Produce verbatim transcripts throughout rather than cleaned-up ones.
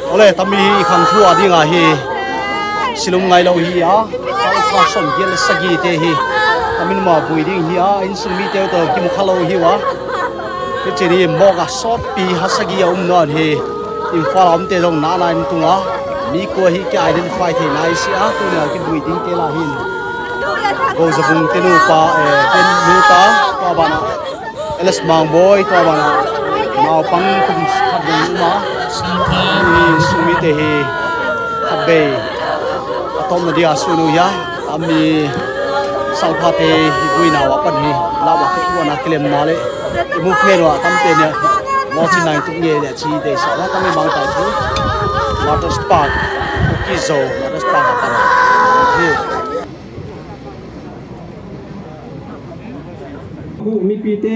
ole tami kham thua dinga hi silum ngai lo hi a salpha som gel sagi te hi amin ma bui ding hi a in sumi te to kim khalo hi wa ke cheri mo ga sop pi hasagi um non hi in falam te jong na na in tunga mi ko hi ke identify the nai si a tu na ki bui ding te la hin go zabung te nu pa e ten nu ta pa bana elas mang boy to bana mau pang kum khat ding ma ni sumi te hi khabe atom na dia sunu ya ami salpha te hi bui na wa pan hi la wa ki tu na klem na le mu klen wa tam te ne mo chi nai tu ye le chi de sa la tam me mang tai thu water spark ki zo water spark ta hi bu mi pi te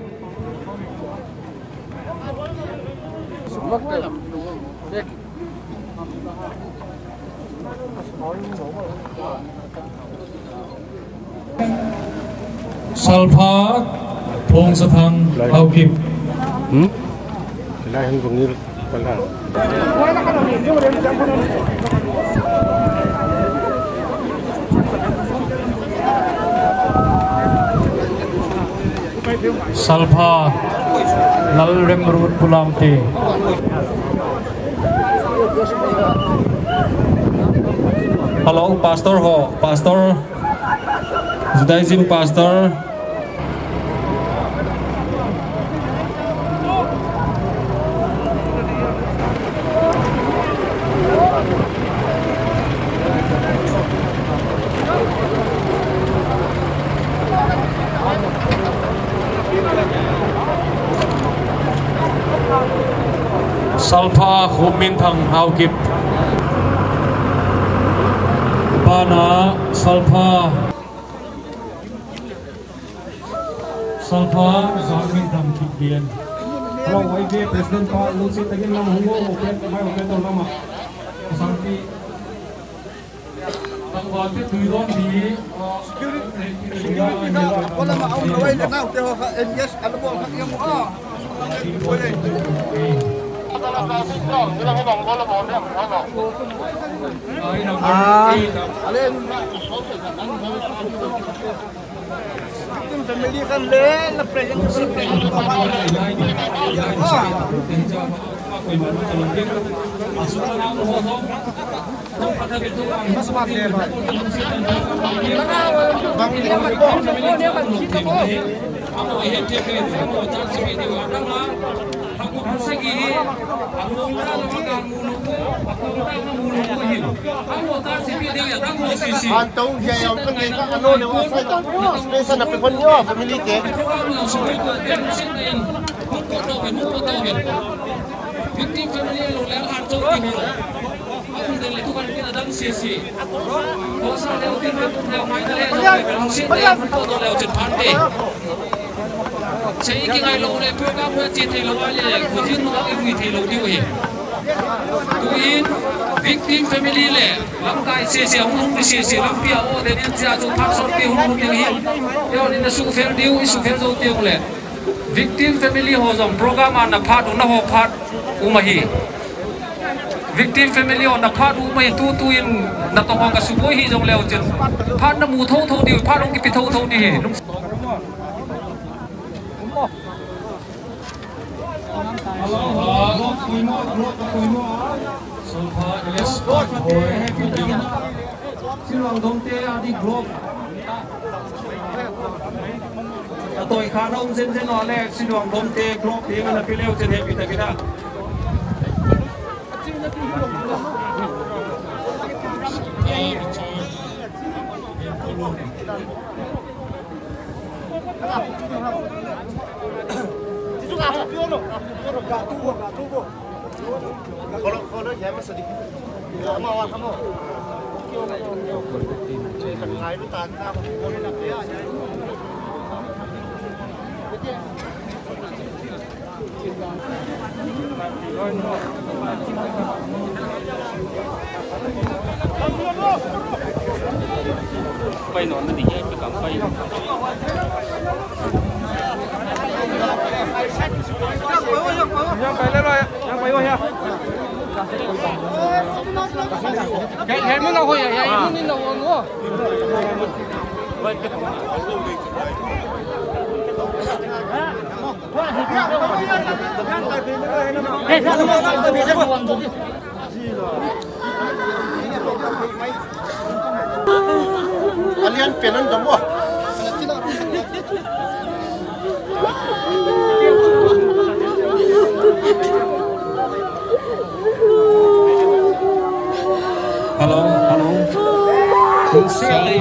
Salpha Phong Sathang Hau Kim. Hmm? Lai hang bangir pala. Salpha Lal Rem Rut Pulam Te. Hello, Pastor Ho, Pastor Judaism Pastor. Salpha Khumin Thang Hau Kip. Bana Salpha Salpha Zangmin Thang Kip Bien. Kalau Y B Presiden Pak Lusi Tagin Lam Hungo Open Mai Open Tol Lama Sampai Tanggal itu tujuan di Wala maaw na way na now pero and yes ano mo ang iyong mukha. Ah, alin. Yung family kan le na present sa mas mati ba? Bang dia mat ko, dia mat kita ko. Ako ay hente ko, ako tak sabi ni wa na. Ako pasagi, ako ta na mulo ko, ako ta na mulo ko hin. Ako tak sabi ni ya tang mo sisi. Antong dia yang pengen ano ni wa sa ta. Space na pe nyo family ke. Victim family lo le ar chok ki lo. Aku dari itu kan kita dalam sesi. Bosan lewat itu lewat main lewat lewat sini lewat foto lewat jepante. Saya ingin ngai lo le program buat cerita lo aja. Kujin lo lagi buat lo di wih. Tuin victim family le. Langkai sesi hulu di sesi lampia oh dari dia tu tak sampai hulu di hil. Yo ni nasu fair diu isu fair tu tiang le. Victim family ho jam program ana part una ho part umahi. Victim family on the part umahi tu tu in na to hong ka suboi hi jong leo chen. Part na mu thau thau di part ong ki pi thau thau di hi. Allah kuimo kuimo Salpha Elias Boy Silang Dom Te Adi Glob Atoi khana um zen zen ole Silang Dom Te Glob Te na pileu chen he pita kita Kalau kalau ya mas sedikit. Kamu awak kamu. Ngai itu tanah. Quay nón nó thì nhẹ cái cắm quay. Yang bay lên rồi, yang bay qua here. cái cái mình nào hồi à cái mình nào nữa Hey, sao không có bị rất buồn rồi. Anh Liên biển anh đúng không? Hello, hello. Chúng sẽ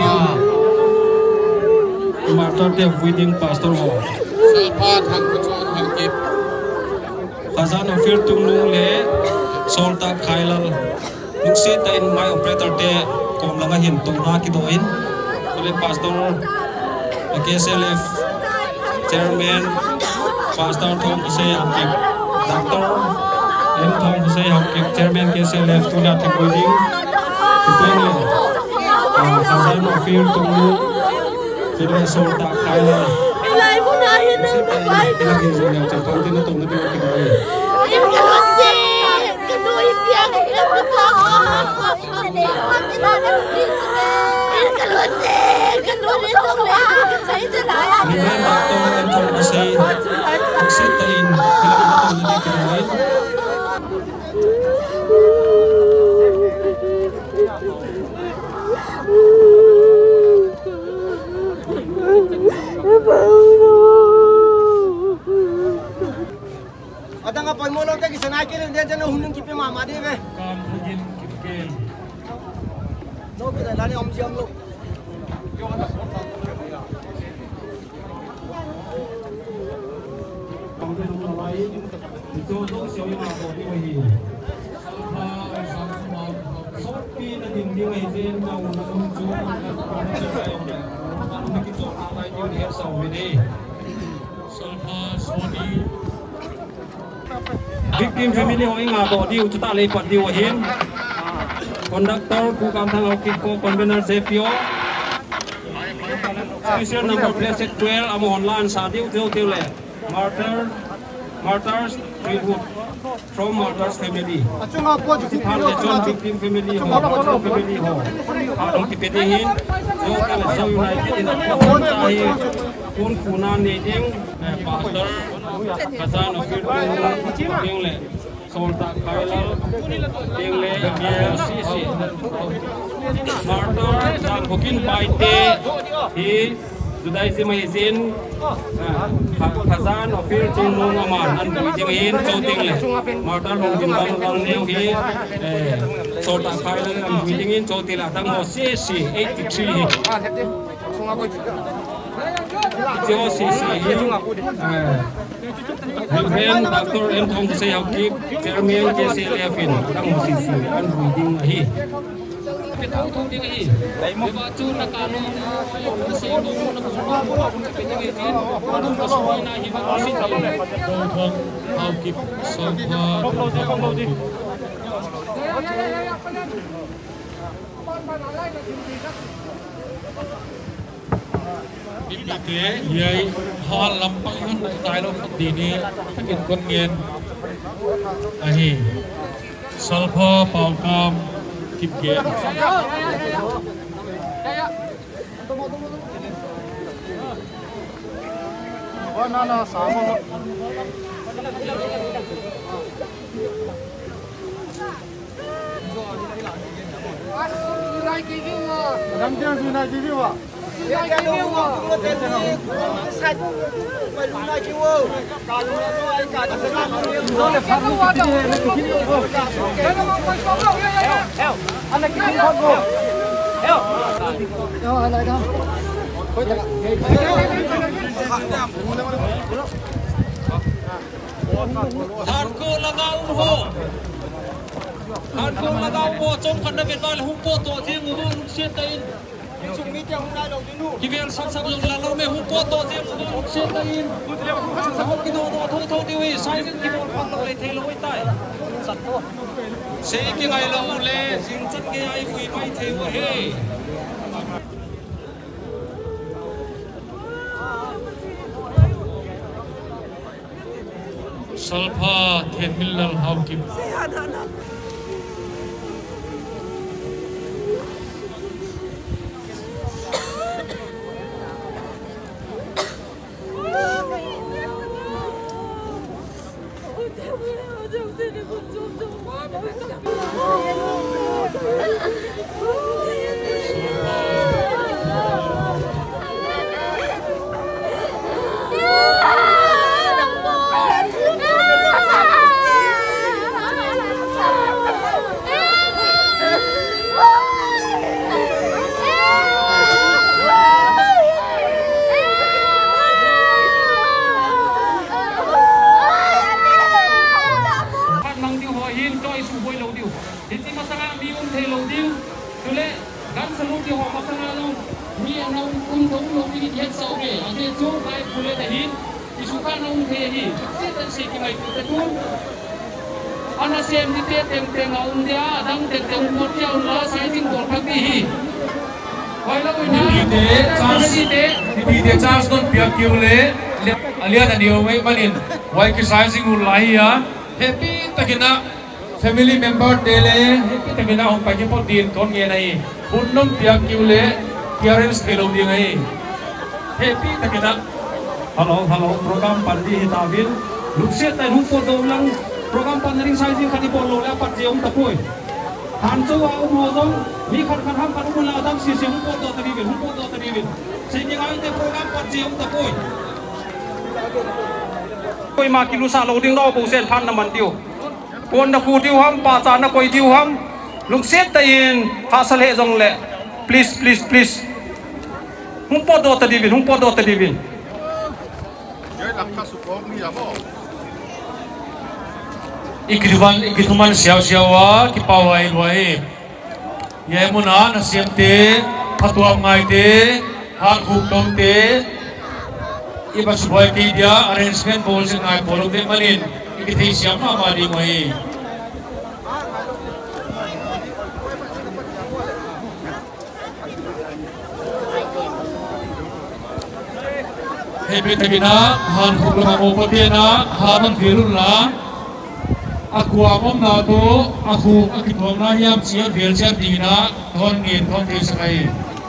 mà cho tiệm wedding pastor hall. Salpa thằng cho thằng kịp. Hazan offer tung nung le solta khailal nung se tain my operator te kom langa hin to na ki doin ole pastor K S L F chairman pastor thong se akip doctor em thong se akip chairman K S L F tu la te wedding tu le Hazan offer tung nung le solta khailal lại muốn ai hết nữa phải cái là gì nào chẳng thông tin nó tổng nó bị cái gì em cái luật gì cái đuôi bia cái em cái thằng em cái luật gì cái đuôi đi đâu vậy cái sấy thế này mình đang bảo tôi em không có xe học sinh tên cái là tổng nó bị cái gì Ada nga pag mo lang tayo sa nakin hindi dyan na hunang kipi mama di be. काम पुजिन किपके No kita lani om siam lo. काम के number Y जो जो सेवी मा बोली वही सल्फा सल्फा सोपी न दिन दिन वही जेन ना उन उन जो उन की जो आलाई जो है सब विधि सल्फा सोनी victim family hoi nga bo diu chuta le pat diu hin conductor ku kam thang au kit ko convener sepio special number plate twelve am online sa diu diu diu le martyr martyrs tribute from martyrs family Achunga po ju hal le chon victim family ho martyr family ho adong ki pete hin jo ka le so united in the phone chai kun kuna ne ding pastor Hazan offer tiếng lệ solta khailal tiếng lệ bia sisi martor dan hokin baite hi judai se mai zin Hazan offer chung nung aman an bui jing hin chau tiếng lệ martor long jing bang bang neu hi solta khailal an bui jing hin chau ti la tang ho sisi eighty-three jo sisi hi Reverend Doctor M Thong Say học kịp Chairman K S L F in đang một xí xí ăn bùi đinh hi. Cái tao thông tin gì? Đấy một vợ chú là cả luôn. Nó sẽ đúng nó cũng không có cái cái gì gì. Nó đúng có số này thì nó sẽ làm này. Thong Thong học kịp sớm hơn. Không đâu đi không đâu đi. Đi đi thế vậy họ làm bằng hơn đại tài đâu không đi nè các kiện con nghiền ai sulfur bao cam kịp kiện na na sama. Dam dia sunai T V wa. Dia dia lu ngomong T V. Sat. Mai lu nai kiwo. Ka lu lu ai ka da sa ma. Zo le phang ni ki ni le ki ni go. Ke na ma ko so lo. Eo. Ana ki ni go. Eo. Eo ala da. Koi da. Hàn cô là gạo hồ. Hàn cô là gạo hồ trong phần đặc biệt là hung cô tổ thiên người hung xuyên tây. Ki vel sang sang long la lo me hung ko to je hung xuyên tây. Sang ki do do thong thong ti wi sai ki do pan lo le thei lo wi tai. Sat to. Se ki ngai lo le jing chat ke ai wi mai thei wo he. Salpa Thiên Minh Lal học kịp kulit tadi isukan nong tadi kita sih kita itu tu anak sem di te teng teng aun dia dang teng teng umur dia ulah saya ting bor kaki wai la wai na di te charge di te di te charge don piak kiule alia dan dia wai malin wai ki sizing ulah ya happy takina family member dele happy takina hong pagi pot din kon nge nai bunnom piak kiule parents kelo dia ngai happy takina halo halo program pandi hitawin lukset tai rupo dolang program panering sizing kadi bolo le pat jeong tapoi han chu wa mo dong mi khan khan ham kan mula dang si si rupo to tadi bin rupo to tadi bin sehingga ngai te program pat jeong tapoi koi ma kilu sa lo ding ro bo sen phan naman tiu kon na khu tiu ham pa cha na koi tiu ham lukset tai in pha sale jong le please please please rupo to tadi bin rupo to tadi bin ikriban ikituman siaw siawa kipawai luai ye muna nasiam te patuam ngai te hak huk dong te iba suboi ti dia arrangement bol sing ngai bolong te malin ikithei siam ma ma di mai hebe tagina han huk la mo patena han virul la aku amom na to aku akithom na yam sia vel sia dina thon ngin thon thi sakai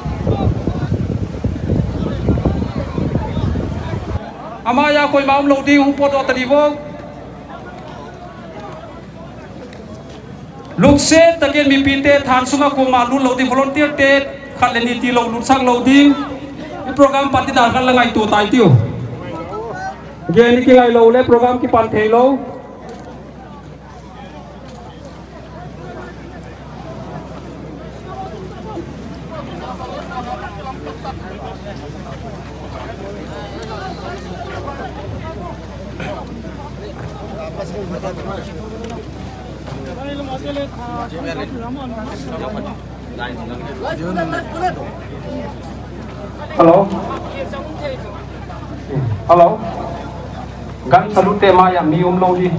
amaya koi maum lo ding hu pot ot divo lukse taken mi pinte than sunga ko ma lu lo ding volunteer te khaleni ti lo lu sang lo ding program pati dar kan langai tu tai tiu ge ni ki lai lo le program ki pan thei lo Halo, halo, gan salute maya mium lodi.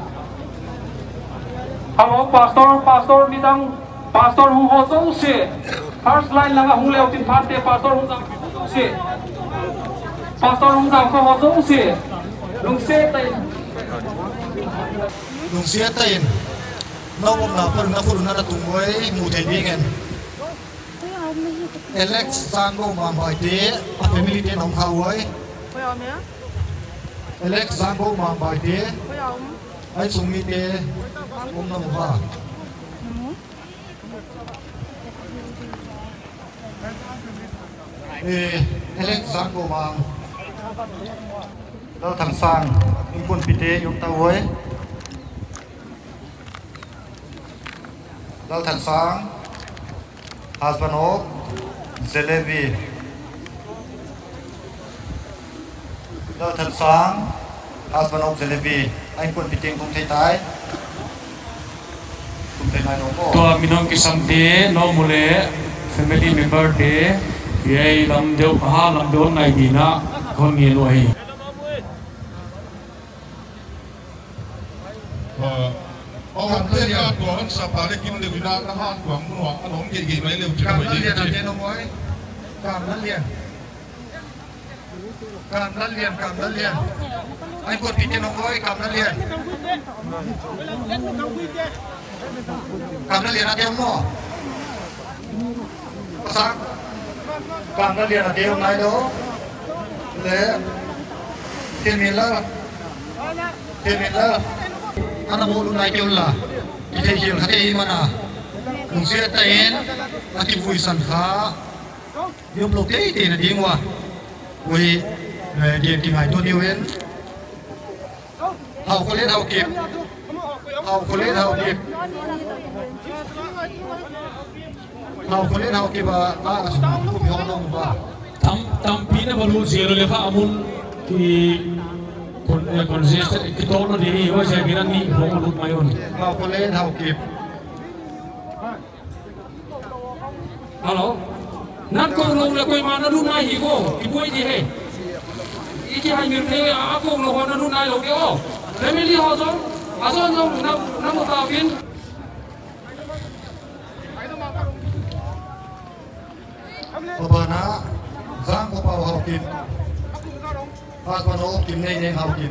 Halo, pastor, pastor bidang, pastor hu ho so se, first line langa hu leo tin phate pastor hu jang se, pastor hu jang ko ho so se, lung se tai, lung se tai, nau om na par na khuru na ra tungoi mu thei bingen. Alex Zango mambai te family te nong khawai Alex Zango mambai te ai sumi te om na ba eh Alex Zango mang lo thang sang in pun pite yum ta woi lo thang sang husband of Zelevi Lo Thân Soang husband of Zelevi anh quân bị tiếng cũng thấy tái cũng thấy nói nó to minong kisam te no mule family member te ye lam deu ha lam don nai dina kon nge lo hi ông làm lên nhà của anh sập vào đây kim được việt nam nó han của ông nó ông ông gì gì mấy liều cảm ơn liền anh ông ơi cảm ơn liền cảm ơn liền cảm ơn liền anh quân pin ông ơi cảm ơn liền cảm ơn liền anh em nó sáng cảm ơn liền anh em này đó để thiên nhiên là thiên nhiên là anh mau lunai kêu là cái gì hiểu cái gì mà na lùng xe tay anh thì vui sẵn khá yếm lộc thế thì là đi ngoài vui điện thì ngày tôi nhiều hơn hậu có lên hậu kịp hậu có lên hậu kịp hậu có lên hậu kịp và ba cũng bị hoang long và tam tam pina baru zero lefa amun ki kon kon zest kita no di wa saya kira ni hong lut mayon hậu có lên hậu kịp halo nan ko lo le ko mana lu nai hi ko ki boy di he iki hai mir the a ko lo hon nu nai lo ke o family ho zo a zo no na na mo ta vin Babana Giang ko pa hawkin Pas mano kim nei nei hawkin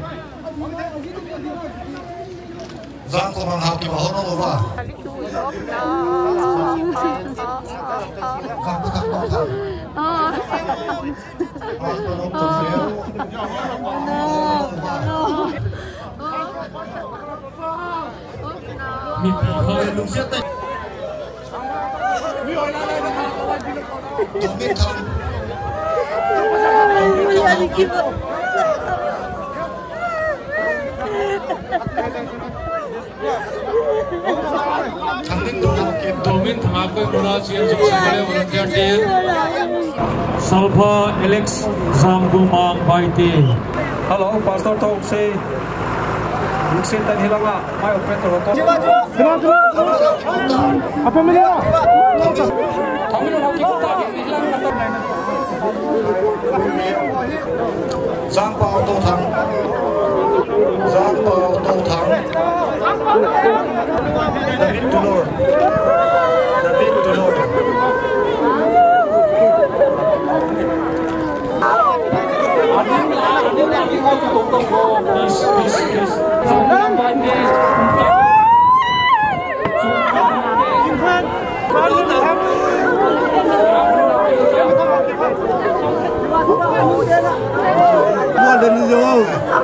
Giang ko mang hawkin ba hono ba Kang ko kang tong thang Pas mano tong sel mi pi hơi lung xiết tay Tong min thang Thang ning tong hawkin Domin thang ko mura chian jok sale volunteer team Salva Alex Zamgumang Baiti. Hello, Pastor Tong say Mixin tan hilanga mai operator to. Apa media? Kami nak kita tak hilang kata lain. Giang pa tong thang Giang pa tong thang David Tulor David Tulor Adin adin lagi kau tong tong go. Bis bis bis. Jangan banyak. Mua đến rồi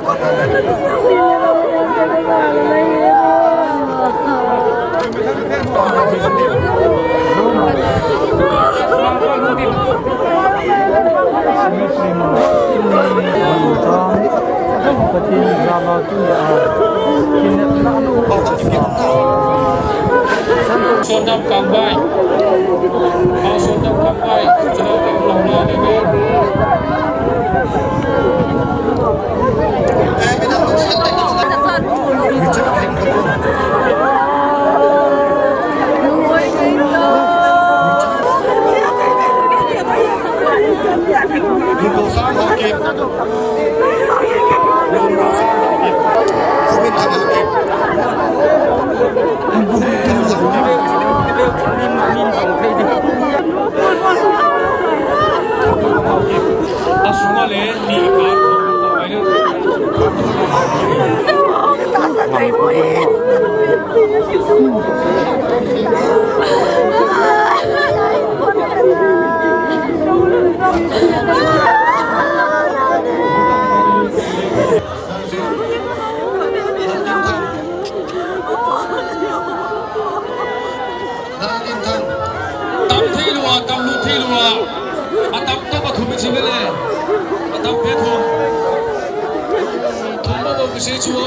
Sondam kambai, mau sondam kambai, jangan kalau lalu lagi. Semua le ni kan, tam thi lua, tam lu thi lua, tam tu apa tu mesti bela, tam petu, tu apa mesti cuci.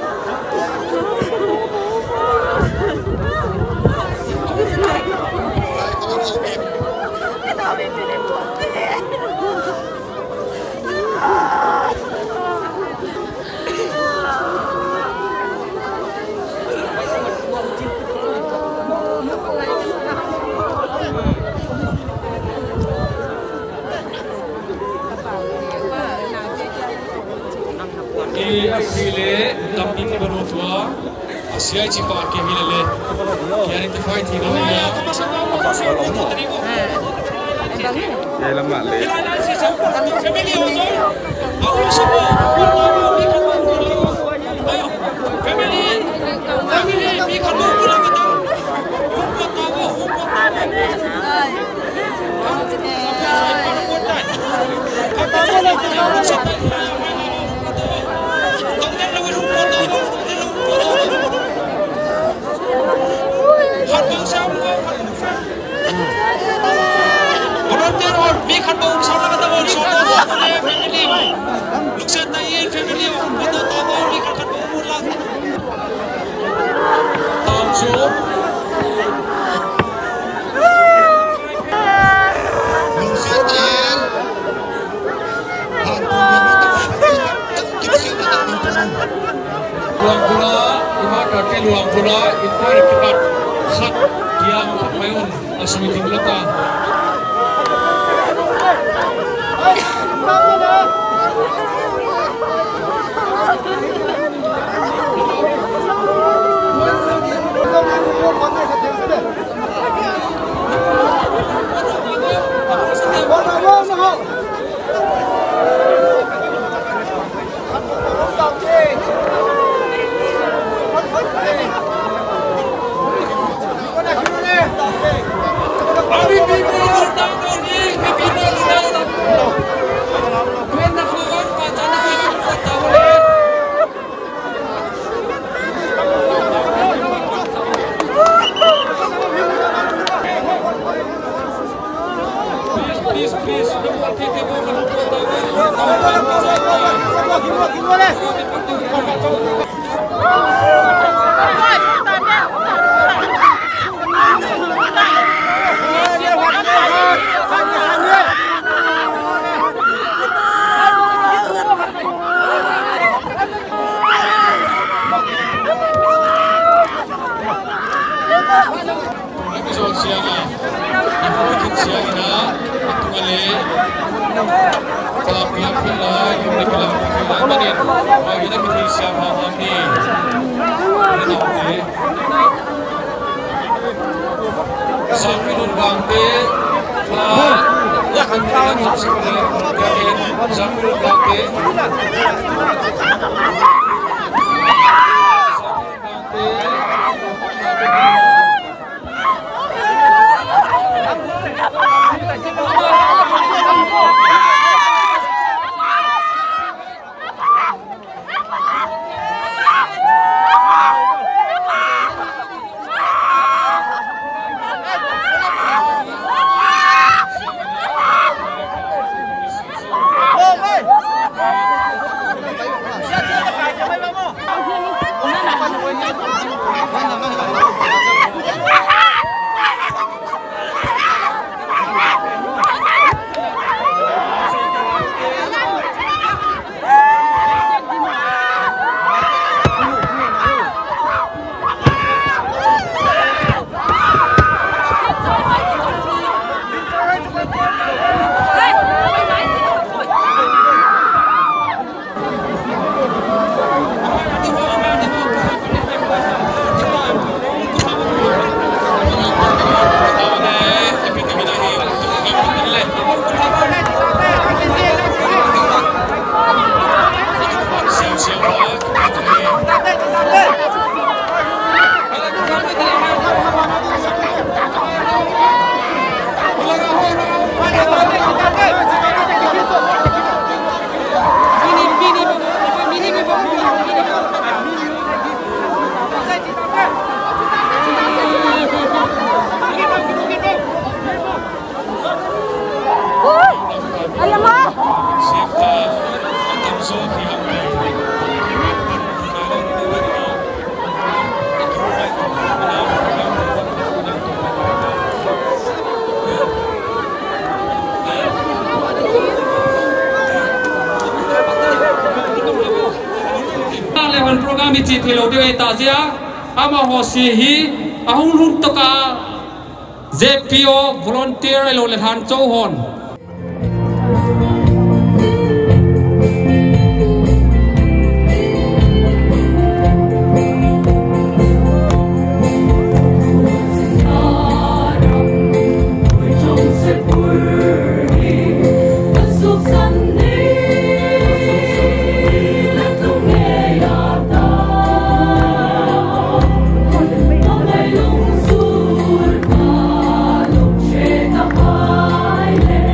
Di asile tamping ni baru tua, asyai cipa ke hilale, yang itu fight ni kalau ya. Ya lama le. Family also, aku semua. Ayo, family, family, mi kamu pulang kita. Umpat tahu, umpat tahu. Apa mana kita bersama? Volunteer or big hard bound sama kata bound so to family lukset na yin family ito to bound big hard bound lang also lukset yin luang pula lima kaki luang pula itu akibat hak yang mayun asmi timlata ini bilang bilang tadi oh kita kita siapa kami ini tahu ni sampai nunggang te ya kan kita sampai sampai nunggang te program ini thelo dewe tajia ama hosihi ahung lun toka Z P O volunteer lo le han chou hon Hãy subscribe cho kênh Ghiền Mì Gõ để không bỏ lỡ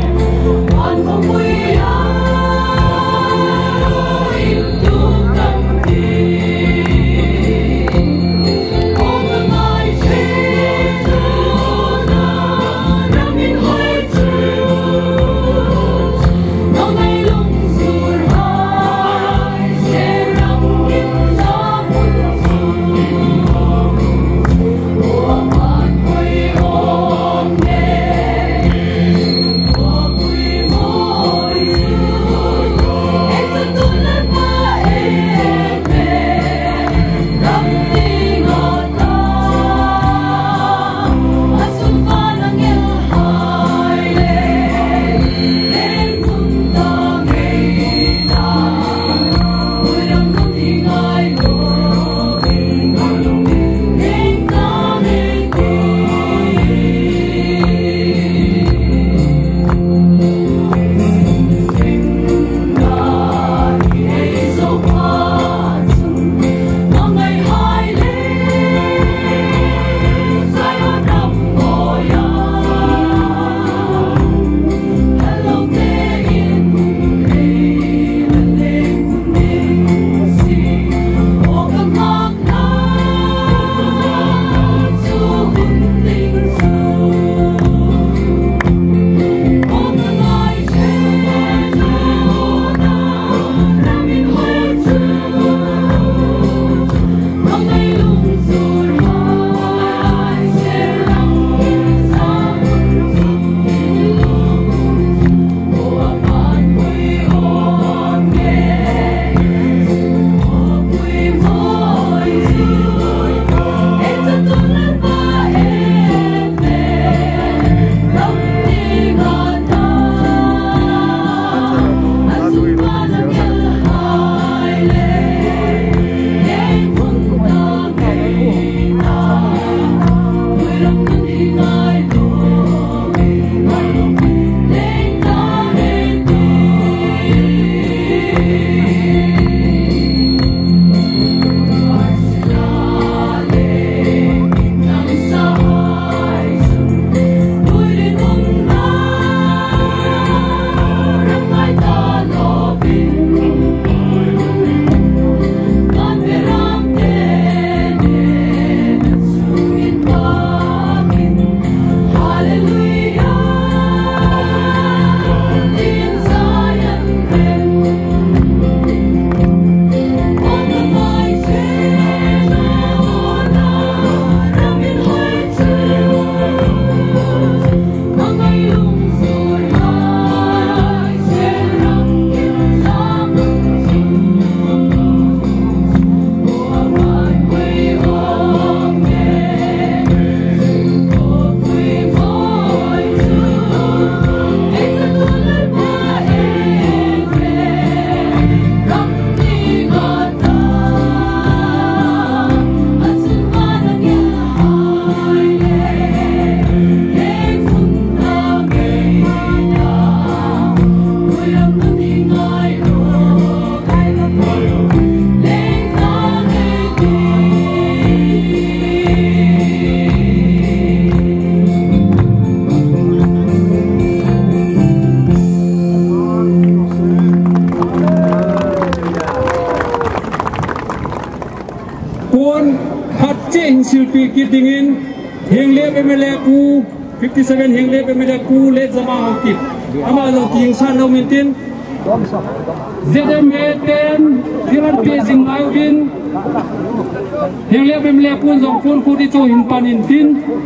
in silpi kitingin hengle pemele pu fifty-seven hengle pemele pu le jama hokip ama lo king san no mintin zedem ten diran pezing ayubin hengle pemele pu jong pun ku di cho hin panin tin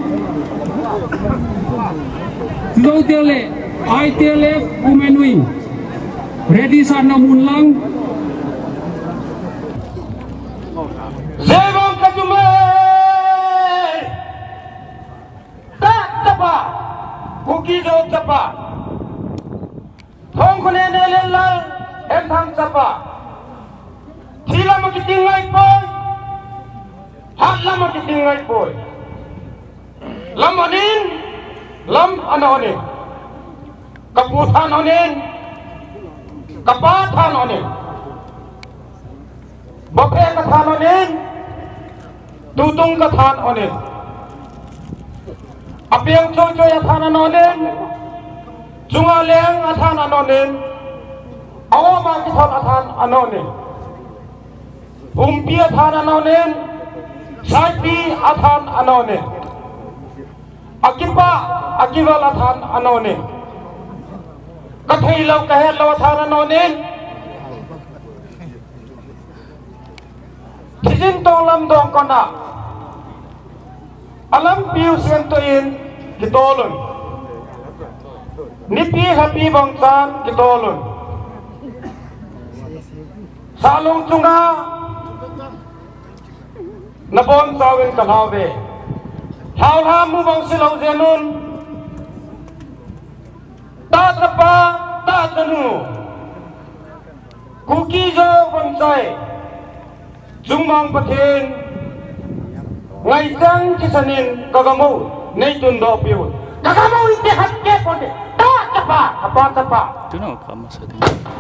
lo tele ai tele umenui ready san no munlang Zebong kajume tak tapa kuki do tapa thong khone ne lelal em thang tapa thila ma kitingai poi hat la ma kitingai poi lam anin lam anonin kaputhan onin kapathan onin Bape kathan onin, tutung kathan onin, apiang choy choy athan anonin, jungaleng athan anonin, awama kithan athan anonin, umpi athan anonin, saipi athan anonin, akipa akival athan anonin, kathailaw kahelaw athan anonin. Kijin tong lam dong kona alam piu sentoin kitolun nipi happy bangsan kitolun salong tunga nabon sawin kalawe hawha mu bang silaw zenun ta tapa ta tanu kuki jo bangkai Jumang patin ngai sang kisanin kagamu nei tun do piu kagamu ite hakke ponde ta tapa apa tapa tu no kamu sedih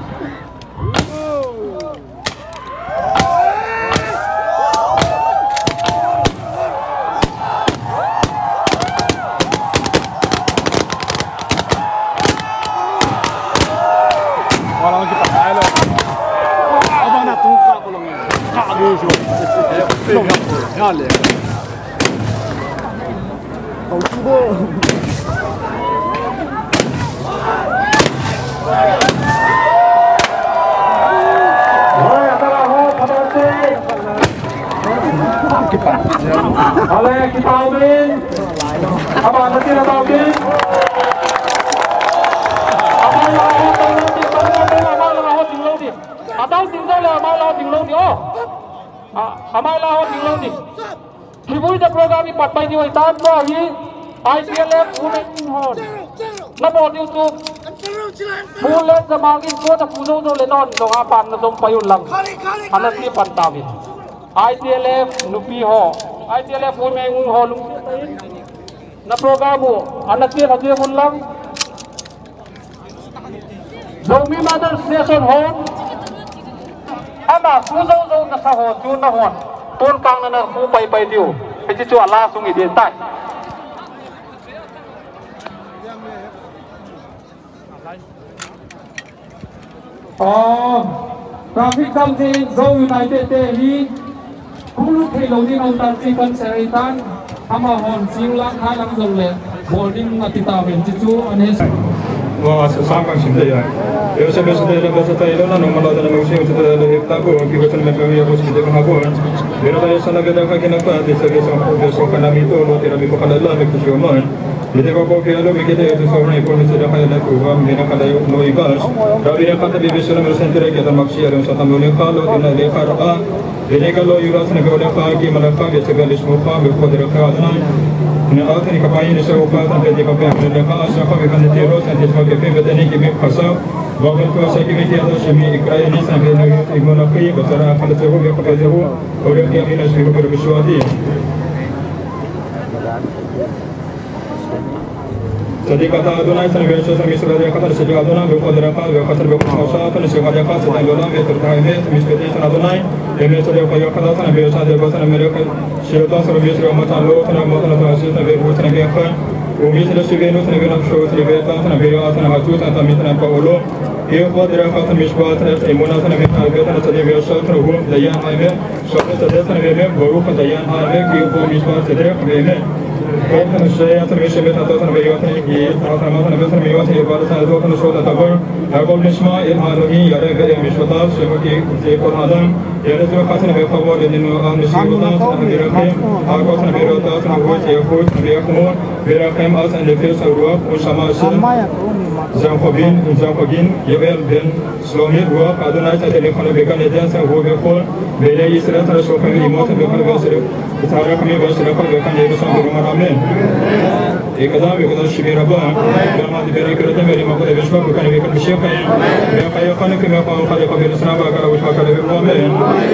walau kita kalah abang nak tungkap belum Aduh, belum nyale. Kau cuba. Hai, antara ho padate. Oleh kita ubin. Apa nanti nak ubin? Apa yang ho tolong di tolong di apa yang ho tinggal di. Atau tinggal le apa yang tinggal di oh. Amai lah orang tinggal ni. Kibui dah program ini patpai di wajah tu ahi I P L F women hon. Nama YouTube. Bulan semakin kuat pulau tu lenon dong apa nasum payun lang. Anak ni pantawi. I P L F nupi ho. I P L F women ho lung. Na program bu anak ni lagi mulang. Zomi mother station hon. Ama kuzau zau na saho chun na hon ton kang na na ku pai pai diu pe chi chu ala sung i de tai oh traffic jam thi zau united te hi kulu thei lo ni nong tan chi kan sei tan ama hon sing lang khai lang zong le boarding atita ven chi chu ane Wah, sangat cinta ya. Yo se beso de la casa tayo na no malo na musim sa de hekta ko ki ko na kami ako sa de ko. Pero tayo sa nagada ka kinapa de sa beso ko beso ka na mito no tira mi ko kala la mi ko man. Dito ko ko kaya lo mi kede sa sa ni ko ni sa kaya na ko am ni na kala yo no ibas. Rabi na kata bi beso na mer sentere ke ta maksiya ron sa tamu ni kalo ina le khara. Dene ka lo yuras na ko le ka ki malaka be sa galis mo fa be ko de ka na. Ni akhir ni kapain ni sa upa tan de ko pe le ka sa ko be kan de ro sa de ko ke be de ni ki me khasa. Bahagian kuasa kami tiada semi ikrar ini sampai negeri Imunafi bersama akan terjauh ke kota jauh orang yang ini sudah bersuati. Jadi kata Adonai sana biasa kami sudah ada kata sejak Adonai berkuasa apa berkuasa berkuasa apa sejak ada kata sedang dalam berterima kami seperti sana Adonai yang sudah kaya kata sana biasa ada kata mereka syaitan sudah biasa macam lo sana macam tu hasil sana berkuasa biasa umi sila sugenu sana gelang show sana beta sana bero sana hatu sana tamit sana paulo hiu kuat dera kata misbah sana imuna sana beta beta sana jadi bero sana hum dayan ayme show sana sana beme baru kan dayan ayme hiu kuat misbah sana beme kau sana saya sana misbah beta sana bero sana hi sana sana beta sana bero sana ibadah sana tu sana show sana ber aku nisma il haluhi yara gaya misbah tak sebagai seekor adam yara tu kata sana beta bawa dengan am nisbah sana bero kem aku sana bero sana buat seekor sana bero kumur bero kem as and the face of work usama sil Zangkobin, Zangkobin, Yabel Ben, Slomir, Work, Adonai, Telephone, Bekan, Dance, and Wobekol, Bele Israel, Sokan, Remote, Bekan, Vesel, Tara, Kami, Vesel, Bekan, Yerusan, Roman, Ekada, because she made a bar, Yama, the very good, very much, the Vespa, Bekan, Bekan, Shepa, Bekan, Bekan, Bekan, Bekan, Snabaka, which was a woman.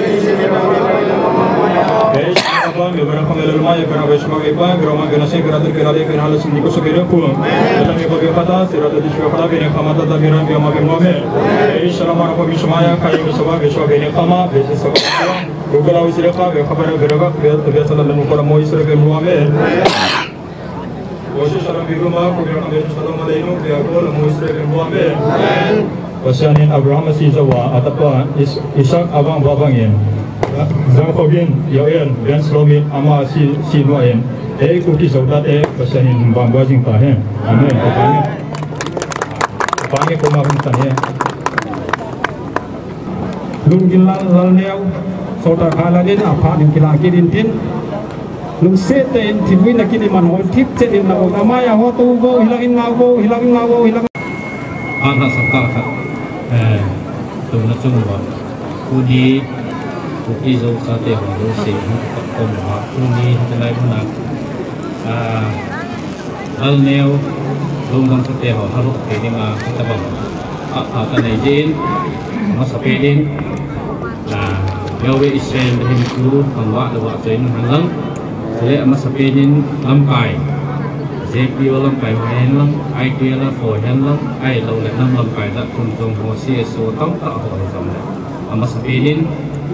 Apa, beberapa kali rumah yang pernah bersama ibu, rumah generasi kerada kerada kerana sini kau sebelum pun, tetapi kau berkata, serata di sekolah kata bina kama tata bina bina bina bina. Jadi selama aku bersama kaya bersama bersama bina kama, bersama sekolah. Google awis mereka, mereka pernah beragak, biasa dalam ukuran mau isra bina bina. Wajib selama di rumah, kau berkata bersama Malayu, biar kau mau isra bina bina. Pasanin Abraham sizawa ataupun Ishak abang babangin. Zangkobin, Yoel, Ben Slomit, Ama si si Noen, eh kuki saudat eh pasanin bangga jing tahen, amen. Pange koma bintangnya. Lung gilan lalneau, saudat haladin apa yang kilang kirin tin. Lung setein tibuin nak kini manhol tip cedin nak nama ya hotu go hilangin ngawo hilangin ngawo hilang. Ada sakar eh tu nak cuma kudi Kuki zau sate hulu sih untuk komah kuni terlalu nak al neo lunggang sate hulu harus kini mah kita bang apa naijin masa pedin nah yawe Israel dah hidup angwa dua jain halang jadi masa pedin lampai jadi lampai main lang ai dia lah foyan lang ai lau le nam lampai tak kunjung hosi so tang tak hoy sama masa pedin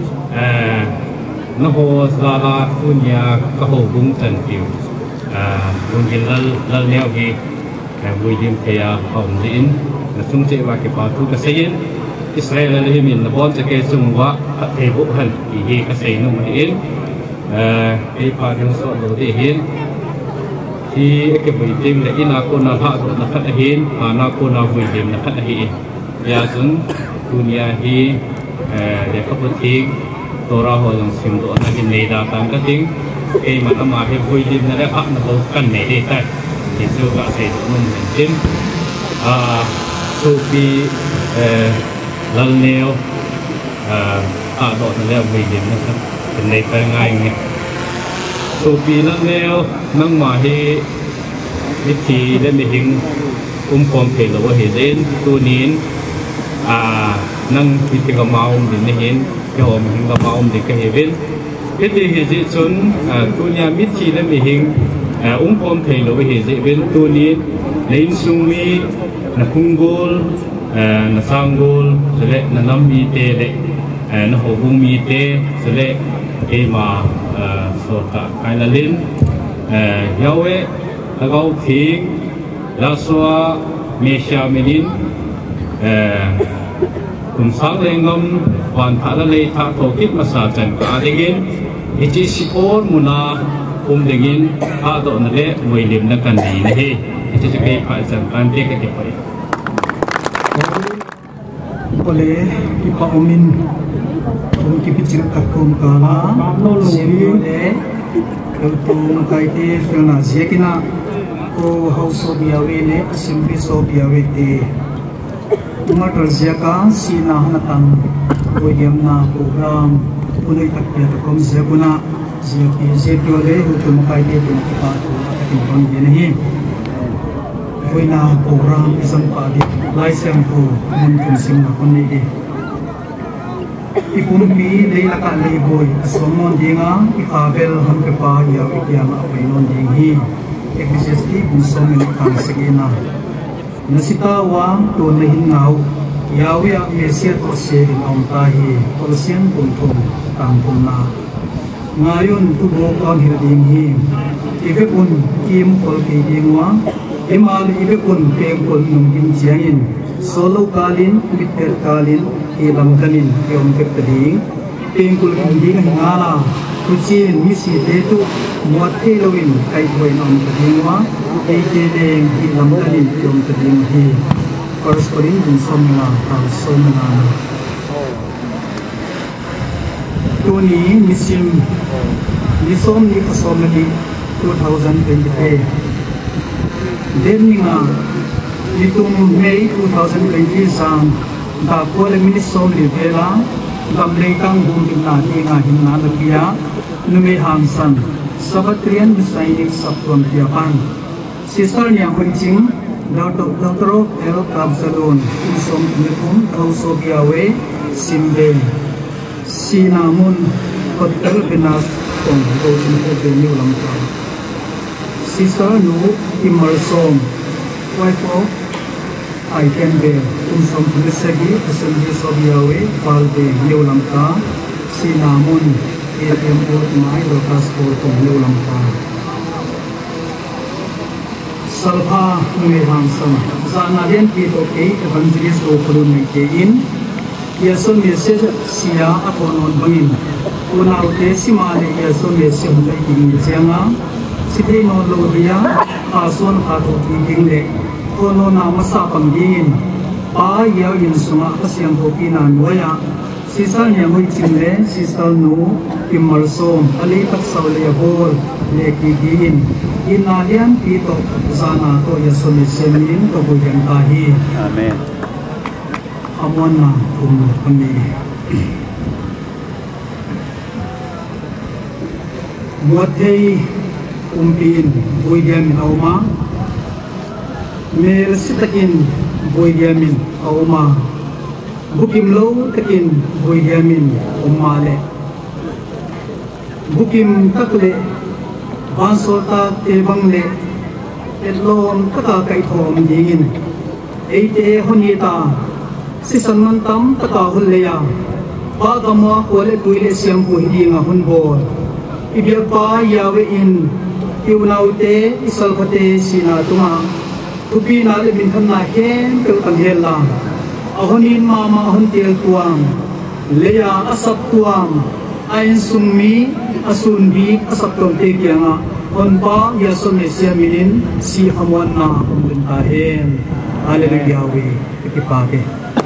nó hồ là punya kehubung dan view mungkin lal lal neo gi vui dim thea hồng lin là chúng sẽ vào cái bảo thu cái xây Israel là hình mình là bọn sẽ cái dùng quá thể bộ hận thì cái xây nó mới yên cái bảo trong số đầu thì yên thì cái vui dim là in là con nào hạ là khát yên mà nào con nào vui dim là khát yên ya chúng dunia hi để các vấn đề Torah ho yang simdo na gin nei da tam ka ting e ma ma he vui dim na a na ho kan nei de ta ti su ga se mun tim a su bi e lal neo a a do na le vui dim na sa kan nei ta ngai nge su bi lal neo nang ma heวิธีและมีหิงอุ้มความเพลหรือว่าเห็นตัวนี้อ่านั่งวิธีกรรมเอาดินเห็นcái hồ mình gặp ông thì cái hệ viên cái thì hệ dị chuẩn tu nhà mít chi là mình hình ủng hộ thầy là cái hệ dị viên tu ní lấy sung mi là cung gol là sang gol rồi lại là năm mi tê đấy nó hồ bung mi tê rồi lại cái mà sổ cả cái là lên nhau ấy là câu thì là xóa Malaysia mình cùng sáng lên ngâm hoàn thả ra lấy thả thổ kít mà xả chân cả đêm thì chỉ sipol muna um dingin thả độ nó để mười điểm nó cần gì này thì chỉ cái phải chân ăn tiếc cái cái phải oleh kita umin um kita cerita kum kala siu le untuk kaite filna zikina ko house of yawele assembly of yawete umat terjaka sina hanatan William na program punai takya takom zebuna zeki zebole untuk makaide dengan kita tu akan banggi nahi Wina program isang padi license tu mungkin singapura koni di ekonomi dari lakat leboy asomon dinga ikabel ham kepa ya ikiam apa inon dingi ekwisesti bunso menikam segina nasita wang tu nahin ngau yawe ak mesia to se ring om tahi polisian puntung kampung na ngayon tubo kan hirding hi ibe pun kim kol ki dingwa emal ibe pun pem kol nung kim chiangin solo kalin bitter kalin ki lamkanin yom tek ding pem kol kim ding ngala kuchin misi tetu muat elowin kai thoi nom dingwa e te deng ki lamkanin yom tek ding hi corresponding in somna ka somna Tuni Misim Misom ni Kasomali twenty twenty-three Denninga Itung May twenty twenty sang da Kuala Misom ni Vela dam leitang buming na tinga himna nabiya nume hamsan sabatrian misainik sapton tiapan sister niya kuiching Doctor Doctor Ero Kabsalon Misom Nikum Kauso Biawe Simbe Sinamun Hotel Pinas Kong Ocean Hotel New Langka Sister Nu Imersom Wife of I Can Bear Unsam Pulisagi Assembly Sobiawe Valde New Langka Sinamun A M O Mai Rokas Kong New Langka Salpa Numi Hansam Zanadian Pito K Evangelist Okulun Mekein Yason message siya aponon bangin unaute simale yason message hunday kini sianga sitay no lodia ason ato tingle kono na masapang dingin pa yaw yin sunga kasyang hoki na nuaya sisa niya mo'y chimle sisa no imarsom alitak sa ulayabol leki dingin inalian pito zana to yason message min kabuyan tahi Amen Amuan na kung kami Muatay umpin buhay gamin auma Mel sitakin buhay gamin auma Bukim low takin buhay gamin umale Bukim takle Bansota tebangle Etlon kakakaitom dingin Eite honita si sanman tam takahul leya pa gamwa kole tuile siyam puhidi nga hunbol ibiyag pa yawe in iunaute isalkate sinatuma tupi na libintan na hen pel tanghela ahonin mama ahon tiel tuang leya asap tuang ayin sungmi asunbi asap tuang tekya nga onpa yason mesya minin si hamuan na kumbentahin hallelujah yawe ikipake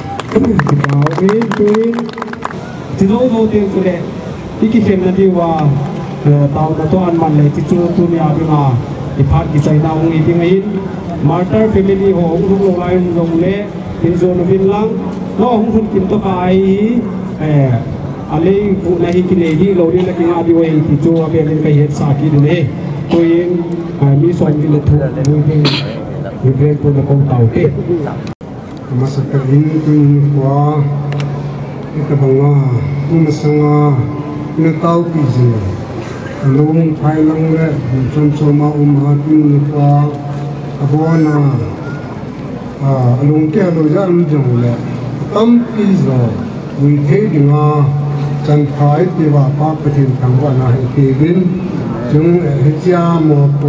Yawe tuin tino mo tin kule ikifem na diwa tao na to anman le tichu tu ni abinga iphat ki chaina ung ibingain martyr family ho ung lo lai ung le tinzo no bin lang no ung hun kim to kai eh ale ku nahi ki le hi lo ni la ki nga diwa tichu abe ni kai het sa ki ne tuin mi son ki le thu ni ni ni bre ko na ko tao ke Masakarin tuin kwa itabanga umasanga inataw pizin along thailang le chon choma umatin kwa abona along ke alo jan jong le tam pizo wi the dinga chan phai te wa pa pathin thangwa na he te bin chung he cha mo pu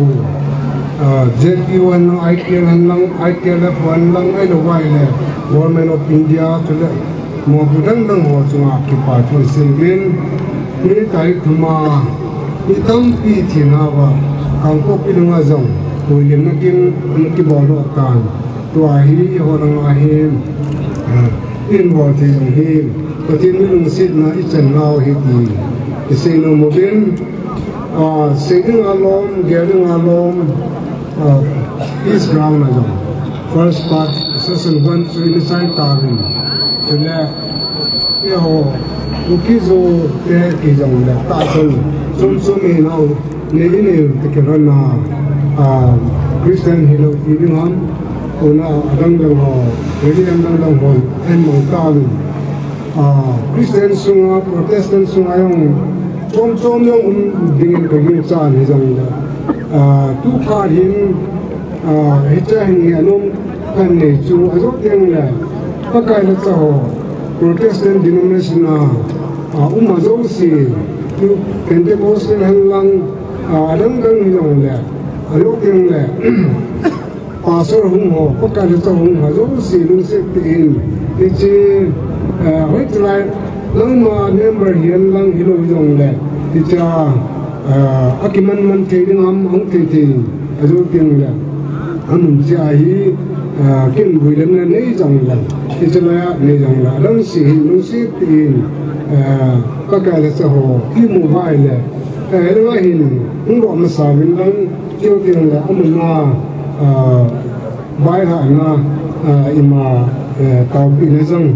Z P one lang, I T L lang, I T L F one lang, ay naway le, Government of India, tula, mga budang lang ho, sunga kipa, chun singin, ni tayo tuma, itang piti na wa, kang ko pinunga zong, tulim naging, nagkibolo kan, tuahi, ho lang ahim, involved yung him, pati nilong sit na itsan ngao hiti, isino mo bin, singing along, getting along, Uh, east ground na jong first part session one so inside tavin tule yo ukizo te ki jong la ta so sum sum ni no ni ni te ke na ah Christian hilo ibin on ona adang dang ho ni dang dang dang ho en mo tavin ah Christian sunga Protestant sunga yung chom chom yung dingin ka yung sa ni jong la tu kha hin hecha hin anum kan ne chu azo teng la pakai la cha ho Protestant denomination na um mà dấu xì như Pentecostal hàng lăng đấng đấng dòng lệ lúc tiếng lệ pastor hùng hồ có cái là hùng hồ dấu xì luôn sẽ tiền thì chỉ hết lại lăng mà member hiền lăng hilo dòng lệ thì cha akiman man thấy đến âm ông thấy thì dấu tiếng lệ anh cha hi kinh vui lên lên ấy dòng lệ thì cho nên này dòng lệ lăng xì luôn sẽ tiền các cái là sao khi mua vai lệ cái đó là hình những bộ mà sao mình đang tiêu tiền là ông mình là vai hại là ima tàu bị lấy răng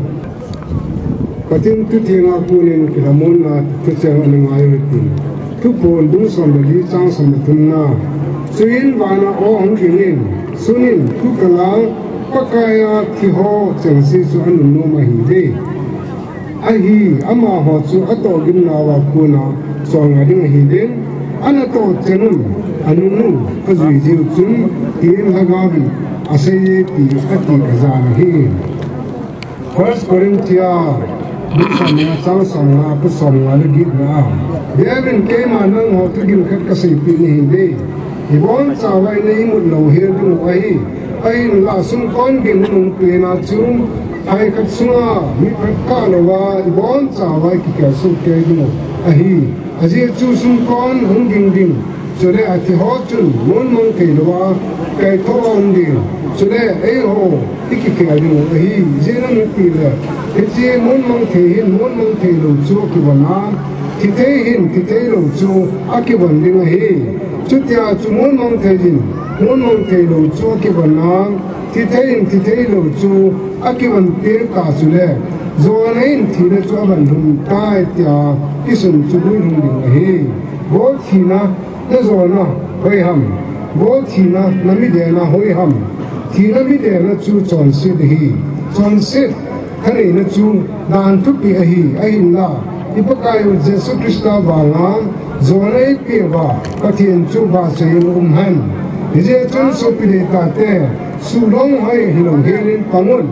cái tin thứ thiệt là cô nên cái là muốn là thực sự anh ngay rồi tin thứ bốn đúng xong rồi đi trang xong rồi thun na xuyên vào na ô ông kia nên xuyên thứ cái là các cái thì họ chẳng xây dựng anh nó mà hiểu đi ahi ama ho chu ato gim na wa ku na so nga ding hi den ana to chenum anu nu ka zui ji chun tin la ga bin asai ti ati ka za na hi first Corinthians bisa me sang sang na pu som nga le gi na devin ke ma nang ho tu gim khat ka sei pi ni hi de hi bon cha wai nei mut lo he du ai ai la sum kon gim nung pe na chum ai cắt xua mi cắt cá lo wa ibon cha wai ki ka su ke du a hi a ji chu sum kon hung ding ding so le a ti ho chun mon mon ke lo wa kai tho on ding so le ai ho ki ki ka du a hi je na mi ti le ke je mon mon ke hin mon mon ke lo chu ki wa na ti te hin ti te lo chu a ki wan ding a hi chu tia chu mon mon ke jin mon mon ke lo chu ki wa na ti te hin ti te lo chu akivan ter ta sule zonain thina chu ban dum tai tia kisun chu lui dum ding hi bol thina na zona hoi ham bol thina na mi de na hoi ham thina mi de na chu chon se de hi chon se khare na chu dan thu pi hi ai na ipakai jesu krista wanga zonai pi wa pathian chu ba se um han je chun so pi de ta te su long hai hilong helin pangun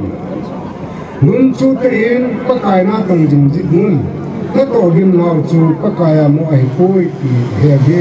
nun chu te in pakai na tang jing ji nun na to gim lao chu pakaya mo ai poi ti he ge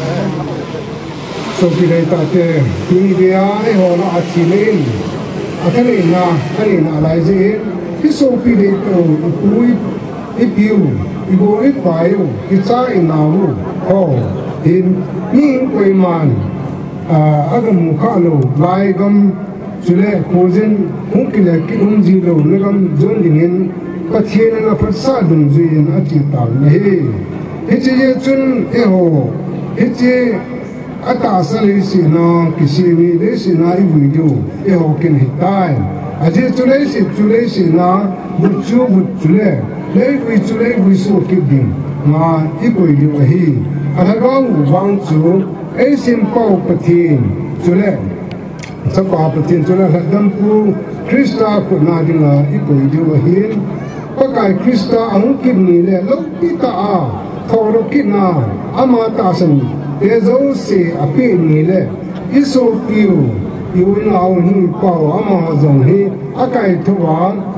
so pi dai ta te ni de a ai ho na a chi len a ka le na ka le na lai je ki so pi de to pui i piu i go i pai u ki cha i na u ho in ni koi man a agam kha lo lai gam chule kozen hung kile ki um ji lo legam zon dingin pathian na phat sa dum ji na ti ta ne he che ye chun e ho he che ata sali si na kisi mi de si na i video e ho ken hi tai a je chule si chule si na bu chu bu chule le wi chule wi so ki din ma i ko yu hi a ga ga wang chu e sim pau pathian chule sa pa patin chula hadam pu Krista ko na dinga ipoi diu hin pakai Krista ang kidni le lo pita a thoro kidna ama ta san ezo se api ni le iso piu yu na au ni pa ama zong hi akai thowa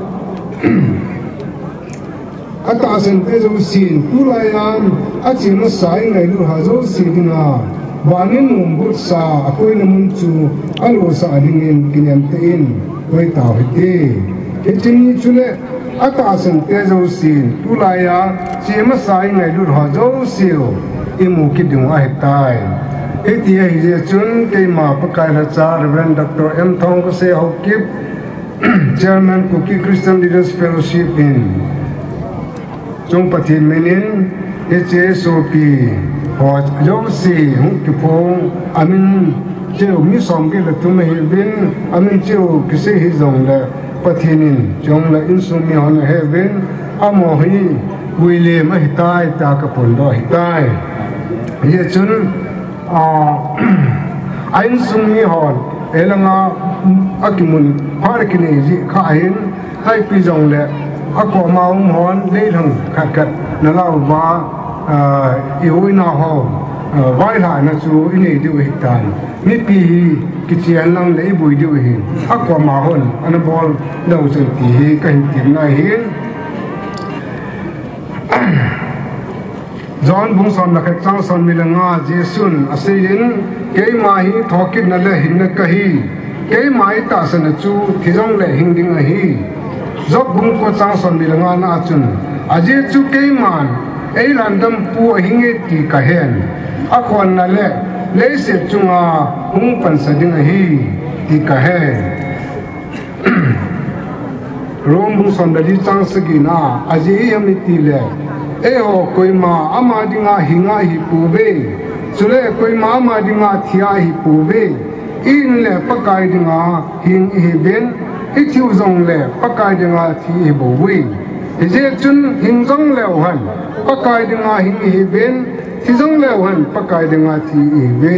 ata san ezo sin tulayan achin sai ngai lu ha zo sidina wanin mumbut sa ako'y namun chu alo sa alingin kinyantain ko'y tao hiti hitini chule atasan tezo sin tulaya siya masay ngay lurha zo siyo imu kidyung ahitay hiti ay hiya chun kay mapakay na sa Reverend Doctor M. Thong Kose Hokip Chairman Cookie Christian Leaders Fellowship in chung patin menin H S O P họ dấu xì hung kịp phong amin chiều mi som cái là tụi mình bên amin chiều cái gì hi dòng là pathinin trong là insomnia là he bên amo hi William hi tai ta ka pon do hi tai ye chun a ain sumi hon elanga akimun har kini ji kha hin hai pi dòng là akwa maung hon le thang khat khat na lao wa yêu na ho vai lại na chú ini diu hitan mi pi ki chian lang le bui diu hin akwa ma hon an bol dau chen ti hi kan tim na hin John bung son la khet chang son milanga Jesun asein ke mai thokin na le hin na kahi ke mai ta san chu thijong le hing ding a hi job bung ko chang son milanga na chun aje chu ke man ei landam pu hinge ti ka hen a khon na le le se chunga hung pan sa ding a hi ti ka hen rom bung son da di chang sagina aje yami ti le eo koi ma ama dinga hinga hi puve sule koi ma ama dinga thia hi puve in le pakai dinga hing hi ben i thiu zong le pakai dinga thi hi bo wi je chun hing zong le han pakai dinga hing hi ben thi zong le han pakai dinga thi hi ve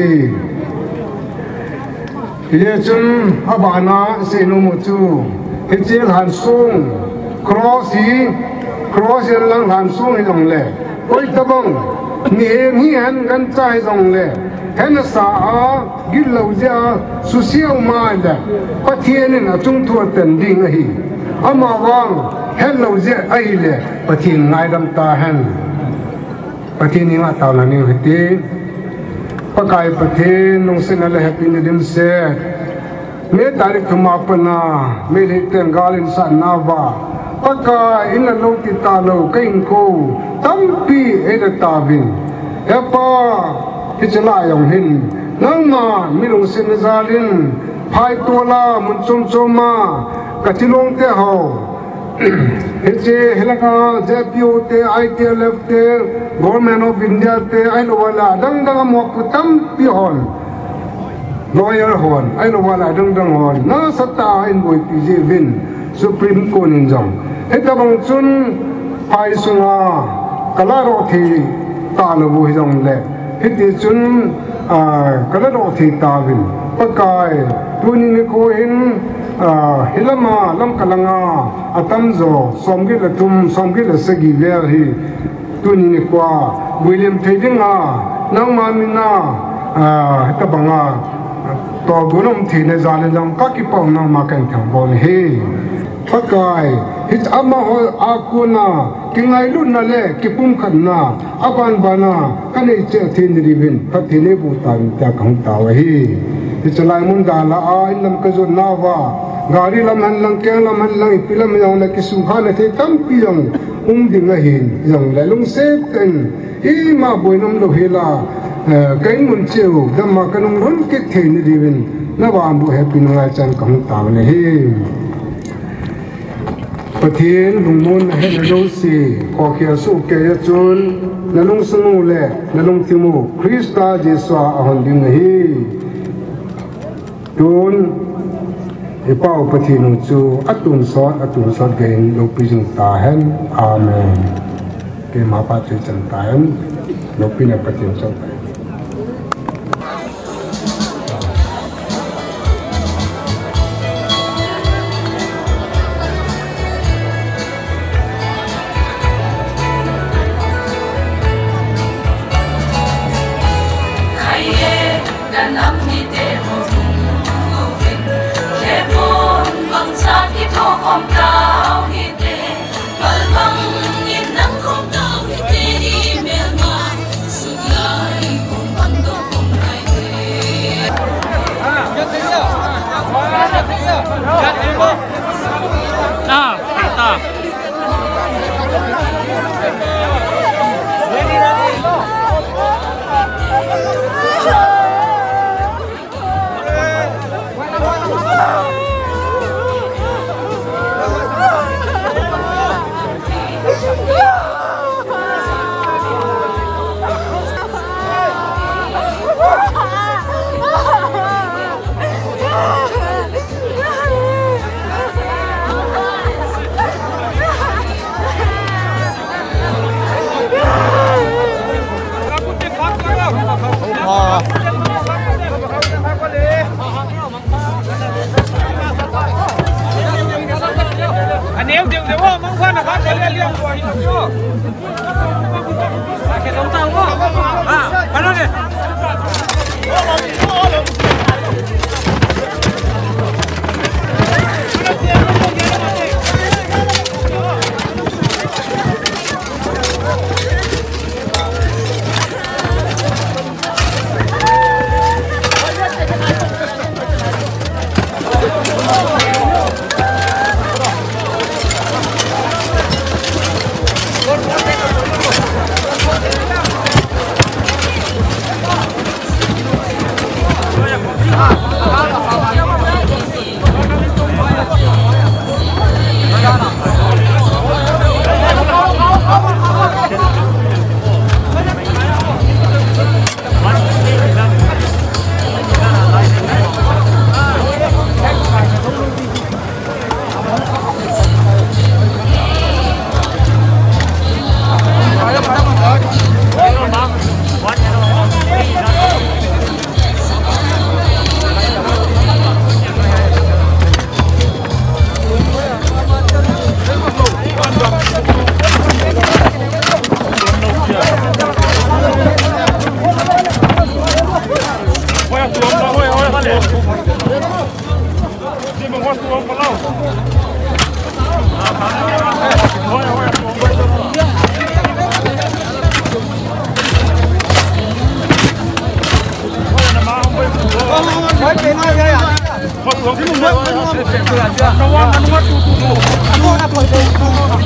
je chun abana se no mo chu he chel han sung cross hi cross yang lang han sung hong le oi tabong ni ni han kan chai dong le hen sa a gil lo ja su siao ma da pathian na chung thua ten ding a hi ama wang hen lo ja ai le pathian ngai dam ta han pathian ni ma ta la ni hti pakai pathian nong sen le happy ni dim se me tarik thuma pana me le ten galin sa na va paka ina lo ti ta lo kain ko tampi eda tavin epa kichla yong hin nang ma milung sin zalin phai tola mun chom choma kachilong te ho heche helaka jpu te itl te government of india te ai lo wala dang dang mo ku tampi hon lawyer hon ai lo wala dang dang hon na sata in boy pj vin supreme court in jong eta bang chun pai sunga kalaro thi ta lo bu jong le hiti chun a kalaro thi ta vin pakai tuni ni ko in a hilama lam kalanga atam zo somgi la tum somgi la sagi ver hi tuni ni kwa william thedinga nang ma mina a eta banga to gunum thi ne zale jang ka ki pau na ma kan thang bon he pakai hit ama ho akuna kingai lu na le kipum khanna aban bana kanei che thin rivin pathine bu tan ta khang ta wa hi ti chalai mun da la a in lam ka zo na wa gari lam han lang ke lam han lang pilam yong la kisu khana the tam pi yong um ding a hin yong la lung se ten i ma boinom lo hela kai mun cheu damma kanung ron ke thin rivin na wa bu happy na chan khang ta ne hi pathian lung mon he lo si ko khia su ke ya chun na lung sunu le na lung thimu krista jesu a hon ding hi tun e pau pathian chu atun so atun so gen lo pi jing ta hen amen ke ma pa chu chan ta hen lo pi na pathian so Hãy subscribe ระวังอนุวัตตูตูตูอนุวัตปล่อยเลย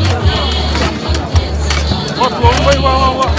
วัดลงไปว้าวว้าว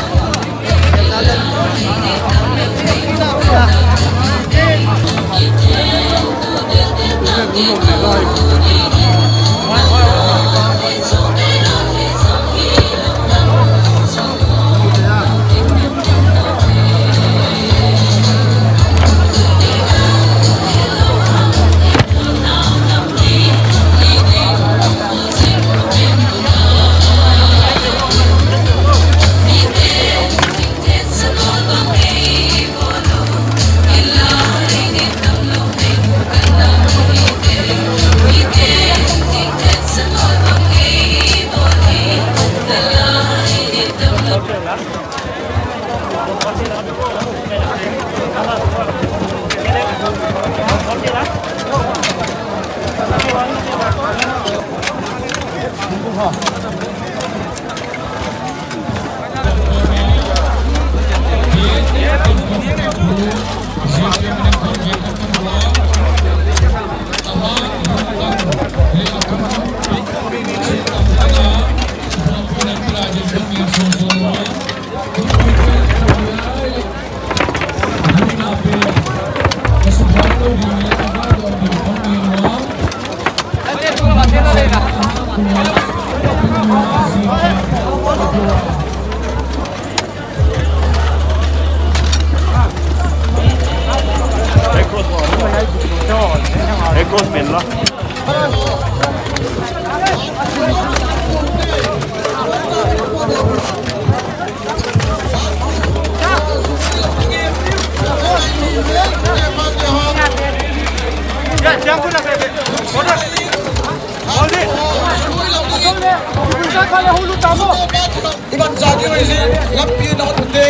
Iban jadi wisi lampi nak tute,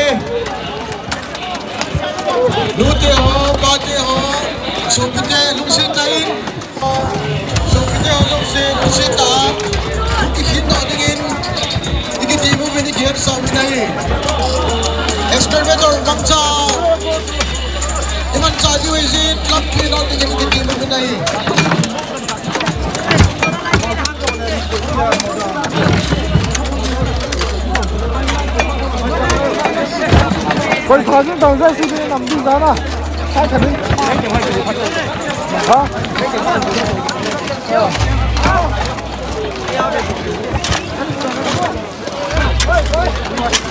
lute ho, bate ho, sopite lungsi tain, sopite ho lungsi lungsi ta, buki hina dingin, iki timu meni kian sawi nai, excavator bangsa, iban jadi wisi lampi nak dingin iki timu meni. Quay thoáng những tàu dây xí nằm đi ra nào. Sai thật đi. Hả?